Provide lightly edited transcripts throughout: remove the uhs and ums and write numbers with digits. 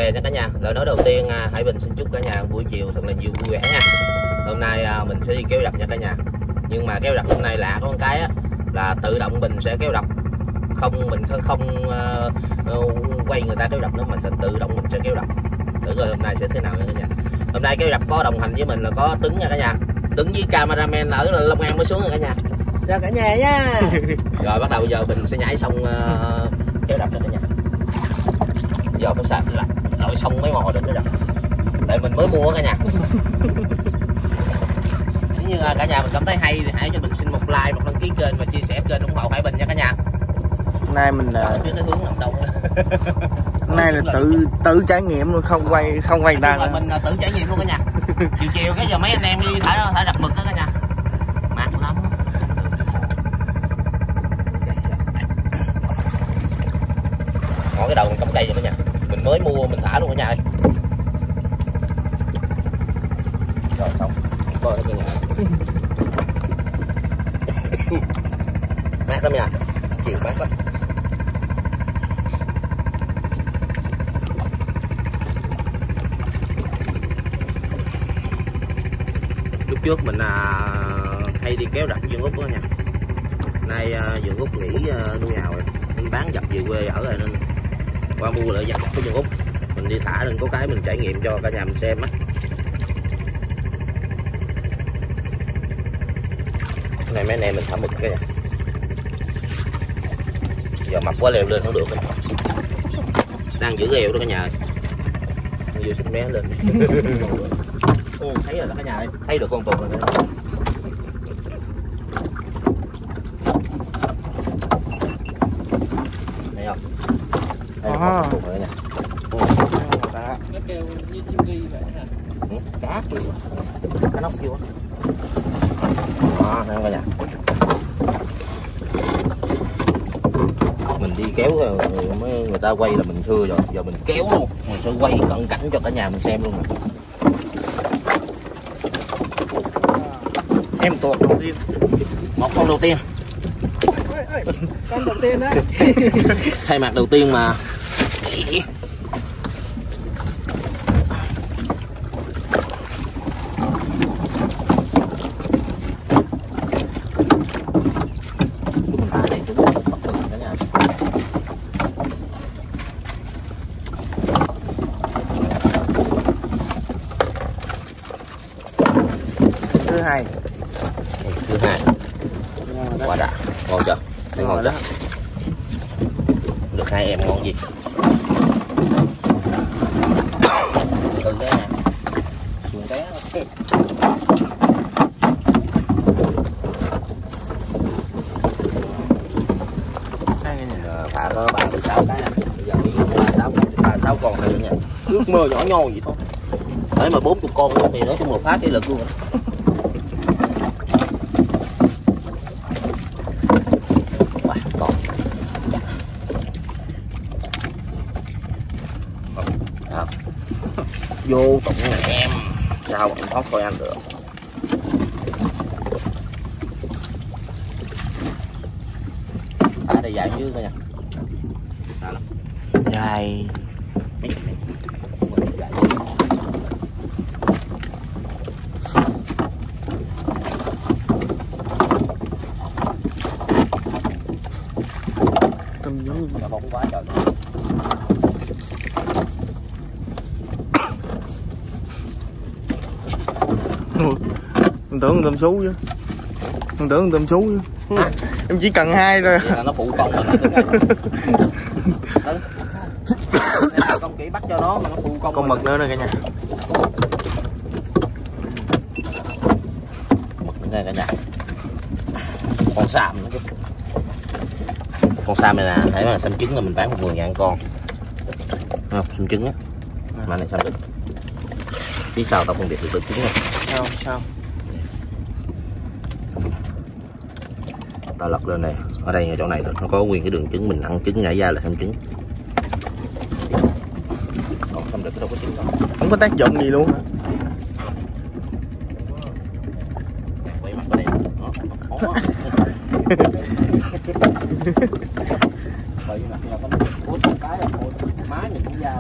bè nha cả nhà. Lời nói đầu tiên Hải Bình xin chúc cả nhà buổi chiều thật là nhiều vui vẻ nha. Hôm nay mình sẽ đi kéo đập nha cả nhà. Nhưng mà kéo đập hôm nay lạ có một cái là tự động mình sẽ kéo đập, mình không quay người ta kéo đập nữa, mà sẽ tự động mình sẽ kéo đập. Thử coi hôm nay sẽ thế nào nha cả nhà. Hôm nay kéo đập có đồng hành với mình là có Tuấn nha cả nhà. Tuấn với cameraman ở Long An mới xuống rồi cả nhà. Chào cả nhà nha. Rồi bắt đầu bây giờ mình sẽ nhảy xong kéo đập cho cả nhà. Giờ phải sạch là lội xong mới mò được kéo đập. Tại mình mới mua cả nhà. Nếu như cả nhà mình cảm thấy hay thì hãy cho mình xin một like, một đăng ký kênh và chia sẻ kênh ủng hộ Hải Bình nha cả nhà. Hôm nay mình biết cái hướng nằm đâu. hôm nay là tự trải nghiệm luôn, không quay ta. Mình tự trải nghiệm luôn cả nhà. Chiều cái giờ mấy anh em đi thả đập mực đó cả nhà. Mát lắm. Ngõ cái đầu mình cắm cây rồi cả nhà. Mình mới mua mình thả luôn cả nhà ơi. Rồi xong. Coi cả nhà. Mát lắm nha. Chiều mát lắm. Lúc trước mình hay đi kéo đập Dương Úc đó nha. Nay Dương Úc nghỉ nuôi ngào rồi, mình bán dập về quê ở rồi nên qua mua lại dập của Dương Úc. Mình đi thả đừng có cái mình trải nghiệm cho cả nhà mình xem á. Này mấy anh em mình thả mực cái nha. Giờ mập quá leo lên không được. Đang giữ eo đó cả nhà ơi. Vừa xích mé lên. Thấy rồi đó cả nhà ơi, thấy được con tuột rồi đó. Thấy không? Thấy được con tuột rồi nha. Nó kêu như chim ghi vậy hả? Cá kìa, cá nóc kìa. Đó, thấy không cả nhà? Mình đi kéo người ta quay là mình xưa rồi, giờ mình kéo luôn, mình sẽ quay cận cảnh cho cả nhà mình xem luôn nè. Em tuột đầu tiên, một con đầu tiên. Con đầu tiên đấy. Thay mặt đầu tiên mà. Thứ hai quả đã ngon chưa? Thấy ngon chưa? Được hai em ngon gì? Từ cái nè, xuống té. Thả có 36 cái. Bây giờ đi 36 con thôi nha. Ước mơ nhỏ nhoi vậy thôi. Đấy mà 40 con thì nói chung là phá cái lực luôn. Vô tụng nè em, sao mà em thoát coi anh được. Đây dài dưới coi nha. Sao lắm? Dài. Tôm dưới nó bóng quá trời. Mình tưởng tôm sú chứ. Mình tưởng tôm sú chứ. Em chỉ cần hai thôi. Vậy là nó phụ con mình. Con kỹ bắt cho nó mà nó phụ con mực nữa nè cả nhà. Mực này cả nhà. Con sàm nữa chứ. Con sàm này nè, thấy mà xăm trứng là mình bán 10.000 con. Không, xăm trứng á. Mà này xăm được. Biết sao tao phân biệt được trứng không? Sao? Tao lật lên này, ở đây ở chỗ này nó có nguyên cái đường trứng, mình ăn trứng nhảy ra là xăm trứng. Còn xăm được đâu có trứng đâu. Không có tác dụng gì luôn hả? Quay mặt ở đây. Bởi vì mặt nhà có một cái Má mình cũng dao.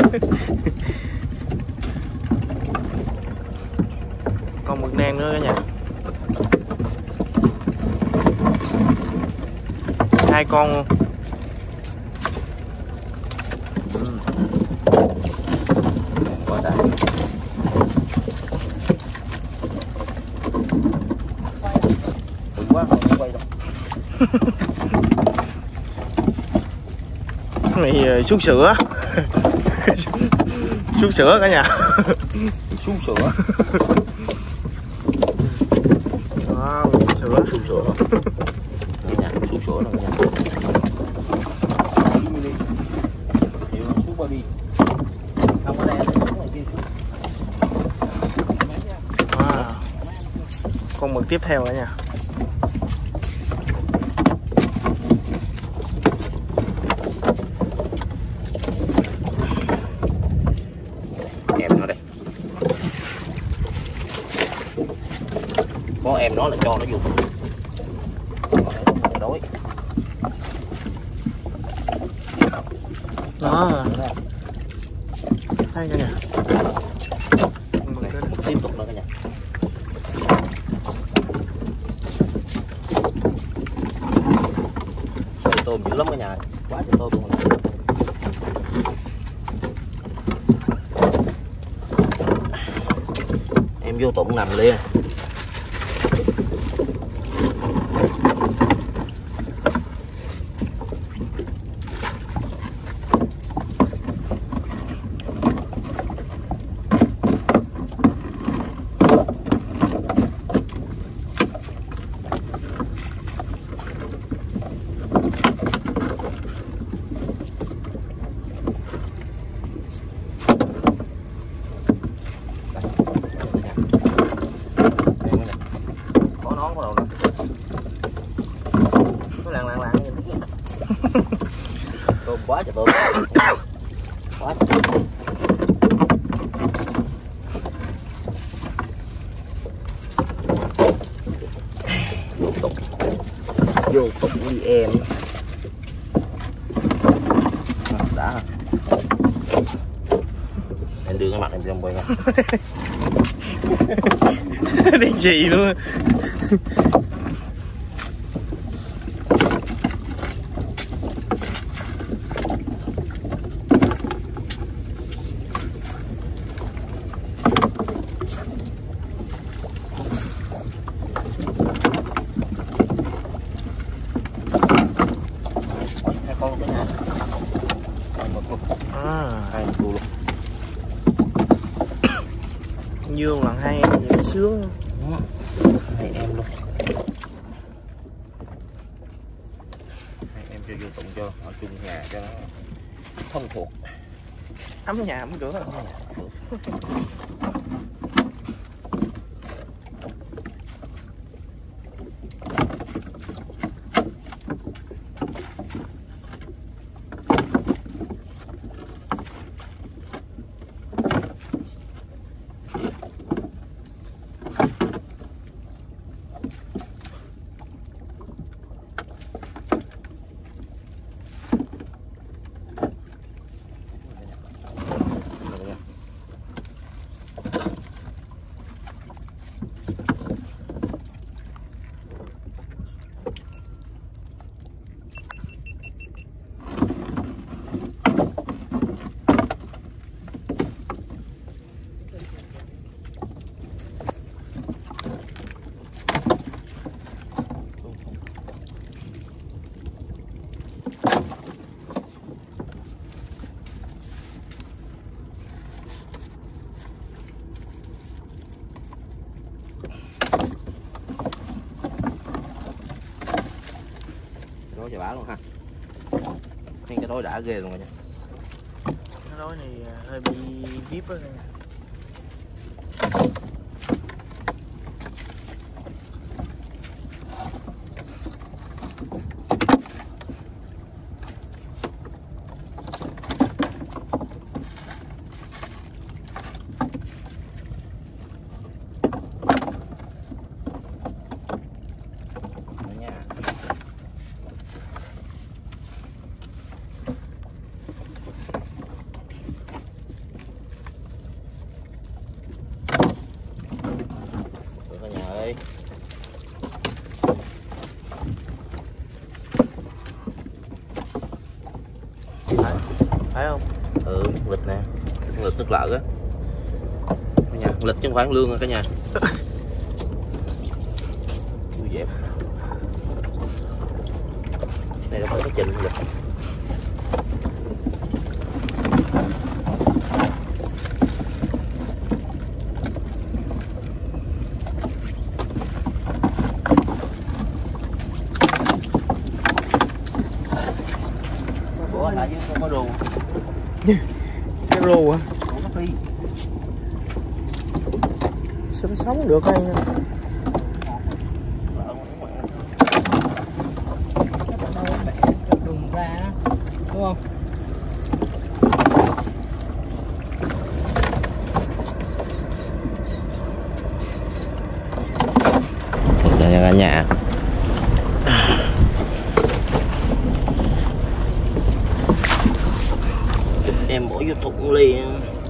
Con mực nang nữa cả nhà. 2 con luôn. Quá đã. Đừng quá không quay đâu. Này xuống sữa. Xuống sữa cả nhà. Xuống sữa. Wow, sữa. Xuống sữa. Đây nha, xuống sữa rồi nha. Hiệu là xuống baby. Không có đen, xuống ngoài kia. Wow. Con mực tiếp theo cả nhà. Em nó đây. Có em nó là cho nó vô. Đói. Đó. Hay cả nhà. Tiếp tục nữa cả nhà. Tôm dữ lắm cả nhà, quá trời tôm luôn. Em vô tụng nằm liền. Tôm quá trời tôm. Quá trời tôm. Vô tục đi em. Đã. Em đưa cái mặt em trong quay nha. Đen gì luôn. Hai con luôn nha. Hai con luôn. Dương là 2 em vậy sướng. Hai em luôn. Hai em cho vô tụng cho ở chung nhà cho nó thông thuộc. Ấm nhà ấm cửa. Đói cho bả luôn ha. Cái đói đã ghê luôn rồi nha. Cái đói này hơi bị vip á nha. đi. Phải không? Ừ, lịch nè, lịch nước lợ á. Cả nhà, lịch chứ không phải lương rồi cả nhà. Vui dẹp. Đây là phải cái trình lịch. Bữa lại chứ không có đồ. Cái rô à? Ủa nó phi. Sao nó sống được hay Đùng ra đó, đúng không? Cả nhà. Em bỏ vô thùng liền.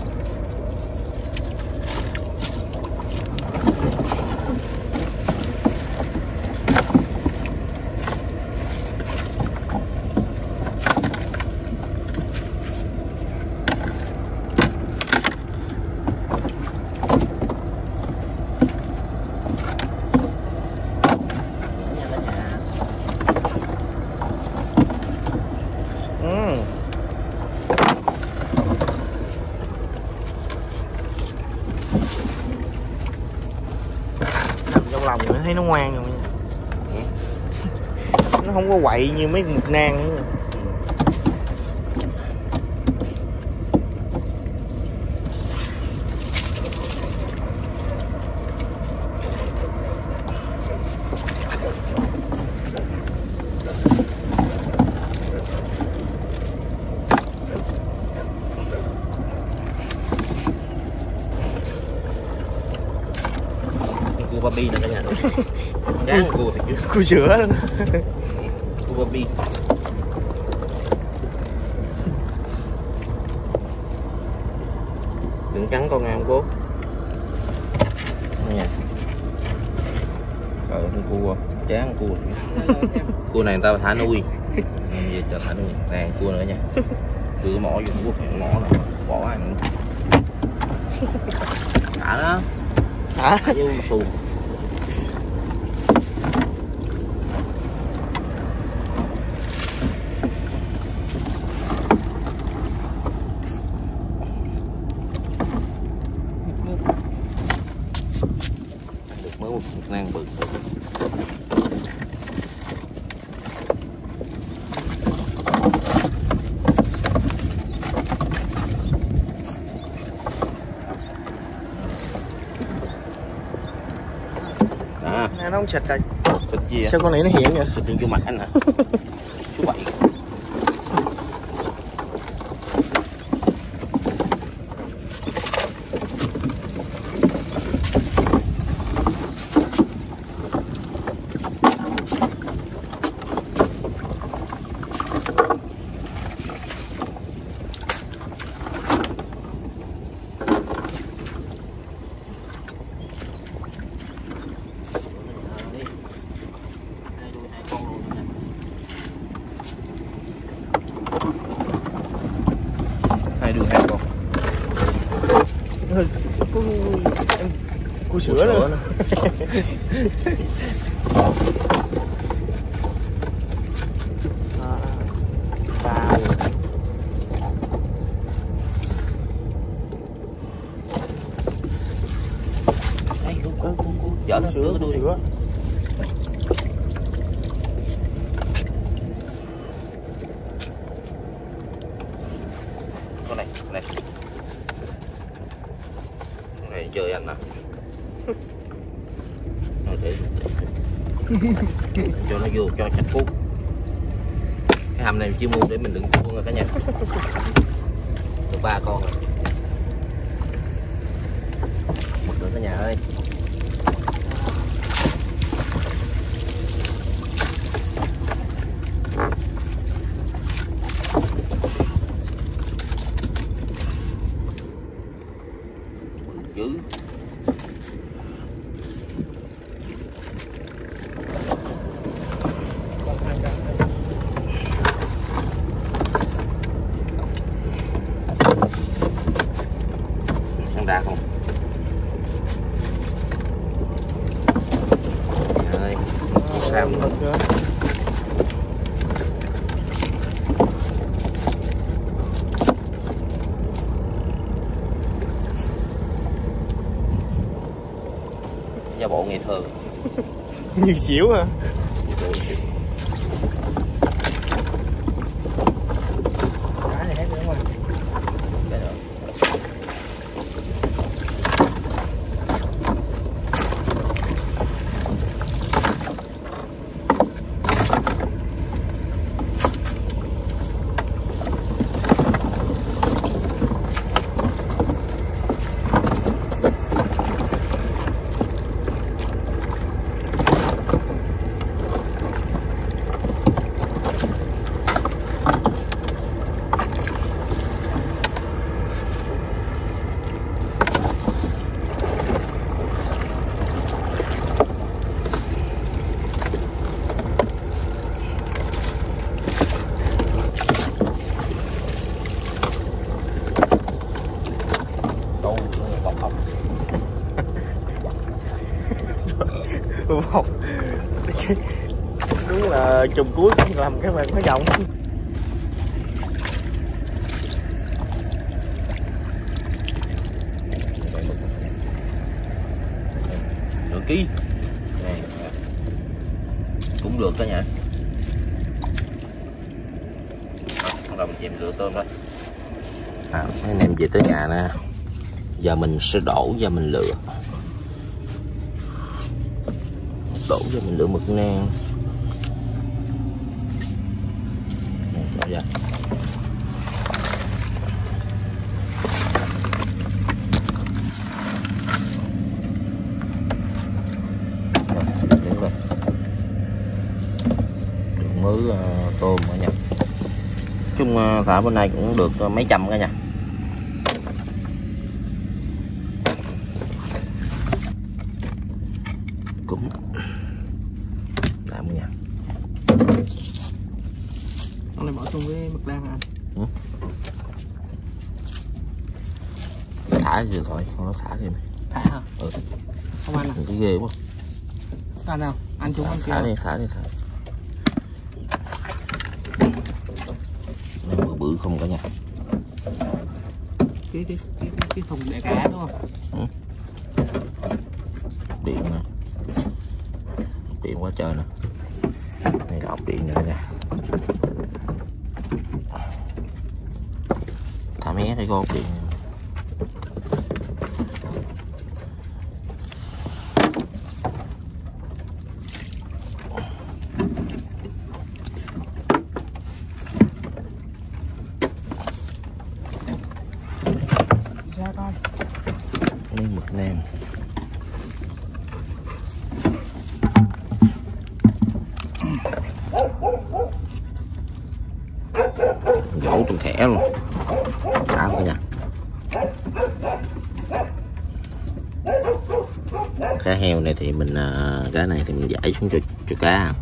trong lòng mình thấy nó ngoan rồi nha. Nó không có quậy như mấy mực nang nữa nha. Cua baby nè cả nhà. Đáng cua thiệt chứ. Cua sữa luôn. Cua baby. Đừng cắn con nào không cố. Nha. Trời ơi cua, chán cua. Cua này người ta thả nuôi. Về cho thả nuôi. Nè cua nữa nha. Đưa mỏ vô quốc mỏ nè, bỏ ăn. Thả đó. Thả vô xuồng. Được mới một nang bự. nó không xịt rồi. Xịt gì Sao con này nó hiện vậy? Xịt vô mặt anh hả? Số 7. Hai đường hai con. Cua sữa nữa. Dở nó sữa, đuôi. sữa. Con này, này. Con này chơi anh nè. Để cho nó vô cho chặt cuốc. Cái hầm này chưa mua để mình đựng cua rồi cả nhà. Được 3 con rồi. Một nữa cả nhà ơi. Dữ. ăn ra không. Ơi, sao nữa. Giả bộ ngây thơ. Như xỉu hả? Cá này hết nữa mà. Một đúng là chùm cuối làm cái mình nó rộng. Nửa ký này cũng được cả nhà. Rồi mình chìm lựa tôm thôi. Mấy anh em về tới nhà nè, giờ mình sẽ đổ và mình lựa. Đổ cho mình lựa mực nang. Đổ ra. Đứng rồi. Được mớ tôm cả nhà. Chung thả bên này cũng được mấy trăm cả nhà. Cũng làm nha. Con này bỏ chung với mực đang hả? Ừ. Thả rồi thôi, con nó thả đi mày. Thả hả? Ừ. Không ăn à? Cái ghê quá. Ăn nào? Ăn chúng ăn Thả đi, thả đi, thả. Nó bự bự không cả nhà. Cái thùng để cá đúng không? Ừ. Điện nè. Điện quá trời nè. Đây là ốc điện nè cả nhà. Thả mé đây có ốc điện. Ra con. Đây mực nang. Dỗ từng thẻ luôn. Đã cả nhà. Cá heo này thì mình cá này thì mình giải xuống cho cá.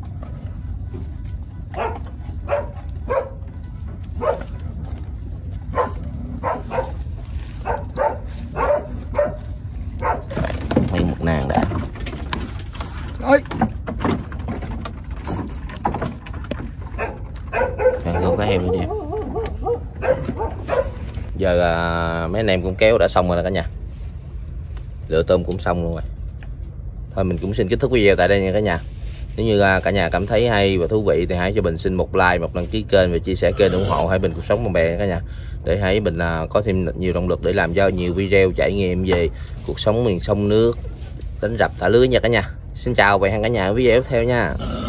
Mấy mực nang đã. Ơi. Không có heo nữa đi. Giờ mấy anh em cũng kéo đã xong rồi nè cả nhà. Lựa tôm cũng xong luôn rồi. Thôi mình cũng xin kết thúc video tại đây nha cả nhà. Nếu như cả nhà cảm thấy hay và thú vị thì hãy cho mình xin một like, một đăng ký kênh và chia sẻ kênh ủng hộ Hải Bình Cuộc Sống Bạn Bè cả nhà. Để Hải Bình có thêm nhiều động lực để làm cho nhiều video trải nghiệm về cuộc sống miền sông nước, đánh rập thả lưới nha cả nhà. Xin chào và hẹn cả nhà ở video tiếp theo nha.